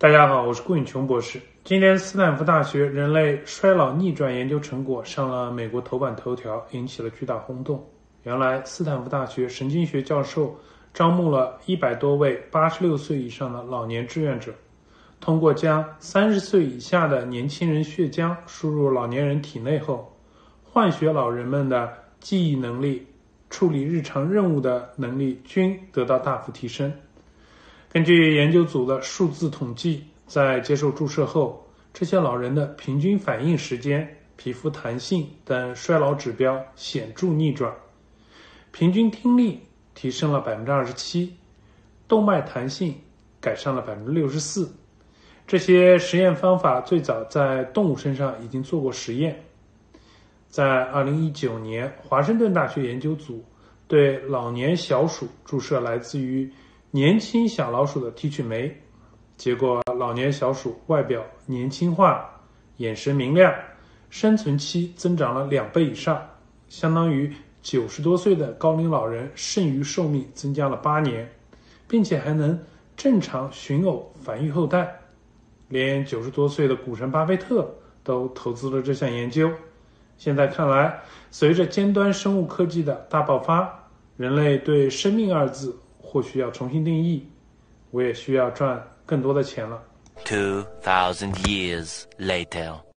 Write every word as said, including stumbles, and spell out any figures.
大家好，我是顾允琼博士。今天斯坦福大学人类衰老逆转研究成果上了美国头版头条，引起了巨大轰动。原来斯坦福大学神经学教授招募了一百多位八十六岁以上的老年志愿者，通过将三十岁以下的年轻人血浆输入老年人体内后，换血老人们的记忆能力、处理日常任务的能力均得到大幅提升。根据研究组的数字统计，在接受注射后，这些老人的平均反应时间、皮肤弹性等衰老指标显著逆转，平均听力提升了 百分之二十七， 动脉弹性改善了 百分之六十四。 这些实验方法最早在动物身上已经做过实验。在二零一九年，华盛顿大学研究组对老年小鼠注射来自于年轻小老鼠的提取酶，结果老年小鼠外表年轻化，眼神明亮，生存期增长了两倍以上，相当于九十多岁的高龄老人剩余寿命增加了八年，并且还能正常寻偶繁育后代。连九十多岁的股神巴菲特都投资了这项研究。现在看来，随着尖端生物科技的大爆发，人类对生命二字或许要重新定义，我也需要赚更多的钱了。 Two thousand years later.